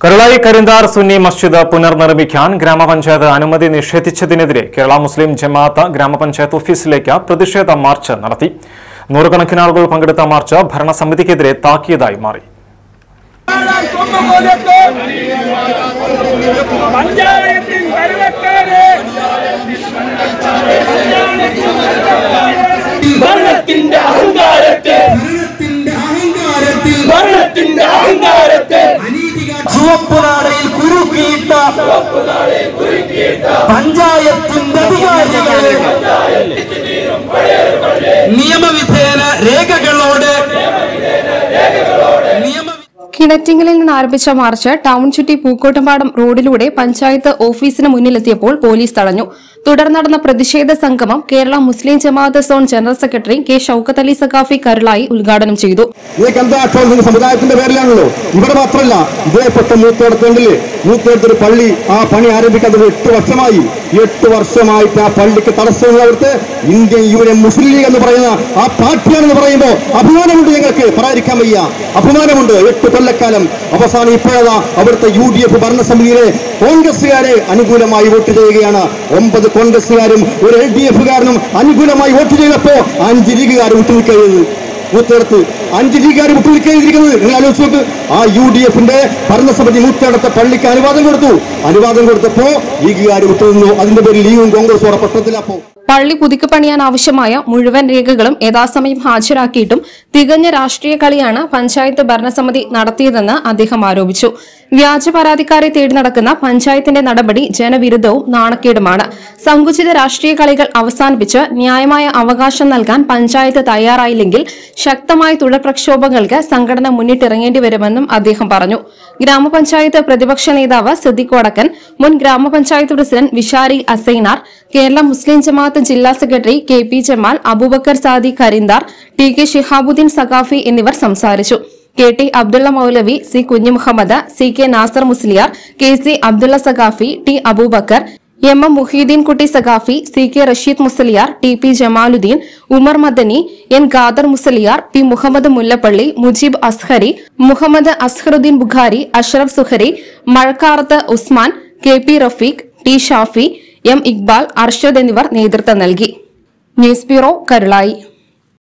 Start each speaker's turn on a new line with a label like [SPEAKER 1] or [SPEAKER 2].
[SPEAKER 1] കരുളായി കരിന്താർ സുന്നി മസ്ജിദ് പുനർനിർമ്മിക്കാൻ ഗ്രാമപഞ്ചായത്ത് അനുമതി നിഷേധിച്ചതിനെതിരെ കേരള മുസ്ലിം ജമാഅത്ത് ഗ്രാമപഞ്ചായത്ത് ഓഫീസിലേക്ക് പ്രതിഷേധ മാർച്ച് നടത്തി. നൂറുകണക്കിന് ആളുകൾ പങ്കെടുത്ത മാർച്ച് ഭരണസമിതിക്കെതിരെ താക്കീതായി മാറി.
[SPEAKER 2] ചുവപ്പുനാടയിൽ കുരുക്കിയിട്ട പഞ്ചായത്തിന്റെ അധികാരികളെ നിയമവിധേന രേഖകളോട്
[SPEAKER 3] കിണറ്റിങ്ങലിൽ നിന്ന് ആരംഭിച്ച മാർച്ച് ടൗൺ ചുറ്റി പൂക്കോട്ടുംപാടം റോഡിലൂടെ പഞ്ചായത്ത് ഓഫീസിന് മുന്നിലെത്തിയപ്പോൾ പോലീസ് തടഞ്ഞു. തുടർന്ന് നടന്ന പ്രതിഷേധ സംഗമം Kerala Muslim Jamaath zone general secretary K Shoukath Ali Saqafi Karulai ഉദ്ഘാടനം ചെയ്തു.
[SPEAKER 4] സമുദായത്തിന്റെ പേരിലാണല്ലോ, ഇവിടെ മാത്രമല്ല, ഇതേപ്പെട്ട മൂത്തേടത്തൊരു പള്ളി ആ പണി ആരംഭിക്കുന്നത് 8 വർഷമായി. 8 വർഷമായിട്ട് ആ പള്ളിക്ക് തടസ്സമുള്ളവർക്ക് ഇന്ത്യൻ യൂണിയൻ മുസ്ലിം ലീഗ് എന്ന് പറയുന്ന ആ പാർട്ടിയാണെന്ന് പറയുമ്പോൾ അഭിമാനമുണ്ട്. ഞങ്ങൾക്ക് പറയാതിരിക്കാൻ വയ്യ, അഭിമാനമുണ്ട്. 8 കൊല്ലക്കാലം അവസാനം ഇപ്പോഴാ അവിടുത്തെ UDF ഭരണസമിതിയിലെ കോൺഗ്രസുകാരെ അനുകൂലമായി വോട്ട് ചെയ്യുകയാണ്. 9 കോൺഗ്രസുകാരും ഒരു LDF-കാരനും അനുകൂലമായി വോട്ട് ചെയ്തപ്പോ 5 ലീഗുകാർ വിട്ടുനിൽക്കുന്നത് മൂത്തേടത്ത് 5 ലീഗുകാർ വിട്ടുനിൽക്കുന്നത് നിങ്ങൾ ആലോചിച്ച് നോക്ക്. ആ UDF-ന്റെ ഭരണസമിതി മൂത്തേടത്തെ പള്ളിക്ക് അനുവാദം കൊടുത്തപ്പോ ലീഗുകാർ വിട്ടുനിന്നു. അതിന്റെ പേരിൽ ലീഗും കോൺഗ്രസും ഉറപ്പത്തിലപ്പോ
[SPEAKER 3] പള്ളി പുതുക്കി പണിയാൻ ആവശ്യമായ മുഴുവൻ രേഖകളും യഥാസമയം ഹാജരാക്കിയിട്ടും തികഞ്ഞ രാഷ്ട്രീയ കളിയാണ് പഞ്ചായത്ത് ഭരണസമിതി നടത്തിയതെന്ന് അദ്ദേഹം ആരോപിച്ചു. വ്യാജ പരാതിക്കാരെ തേടി നടക്കുന്ന പഞ്ചായത്തിന്റെ നടപടി ജനവിരുദ്ധവും നാണക്കേടുമാണ്. സങ്കുചിത രാഷ്ട്രീയ കളികൾ അവസാനിപ്പിച്ച് ന്യായമായ അവകാശം നൽകാൻ പഞ്ചായത്ത് തയ്യാറായില്ലെങ്കിൽ ശക്തമായ തുടർ പ്രക്ഷോഭങ്ങൾക്ക് സംഘടന മുന്നിട്ടിറങ്ങേണ്ടി വരുമെന്നും അദ്ദേഹം പറഞ്ഞു. ഗ്രാമപഞ്ചായത്ത് പ്രതിപക്ഷ നേതാവ് സിദ്ദിഖ് വടക്കൻ, മുൻ ഗ്രാമപഞ്ചായത്ത് പ്രസിഡന്റ് വിശാരി അസൈനാർ, കേരള മുസ്ലിം ജമാഅത്ത് ജില്ലാ secretary KP Jamal, Abubakar Sadi Karinthar, TK Shihabuddin Saqafi എന്നിവർ സംസാരിച്ചു. KT അബ്ദുള്ള മൗലവി, C Kunjumuhammad, CK Nasar Musliyar, KC Abdulla Saqafi, T Abubakar, MM Mohiuddin കുട്ടി Saqafi, CK Rasheed Musliyar, TP Jamaluddin, Umar Madani, N Khader Musliyar, P Muhammad Mullappally, Mujeeb Azhari, Muhammad Azharuddin Bukhari, Ashraf Zuhri, മഴക്കാറത്ത് Usman, KP Rafeeq, T Shafi, M Iqbal, Arshad എന്നിവർ നേതൃത്വം നൽകി. News bureau, Karulai.